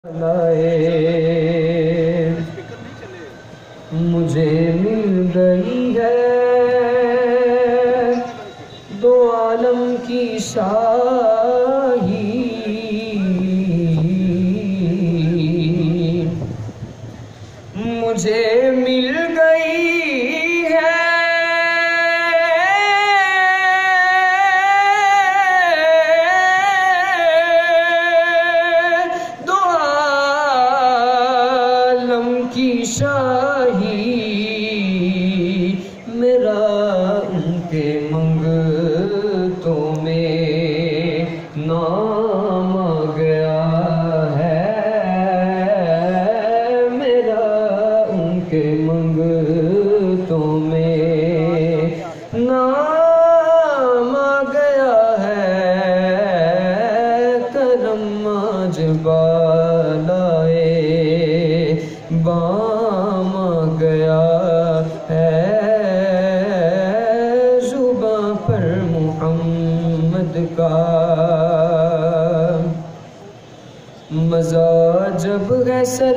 मुझे मिल गई है दो आलम की शाही, मुझे मिल गई है दो आलम की शाही, मेरा उनके मंगतों में नाम आ गया है, मेरा उनके मंगतों में नाम आ गया है। करम आज बालाए बाम आ गया है, जुबां पर मुहम्मद का मज़ा जब है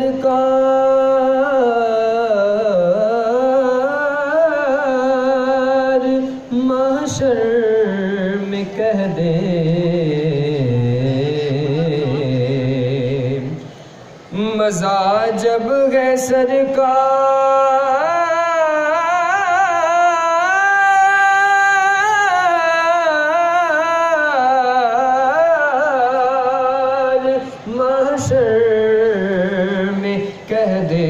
सरकार, महशर में कह दे मज़ा जब है सरकार, महशर में कह दे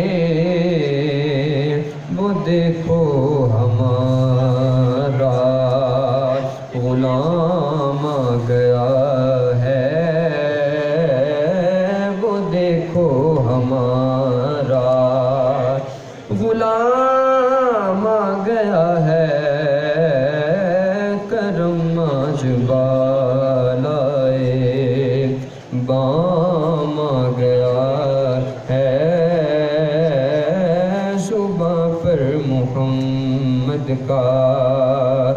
वो देखो हमारा गुलाम आ गया है, वो देखो हमारा गुलाम आ गया है। करम आज बालाए बाम आ गया है, जुबां पर मुहम्मद का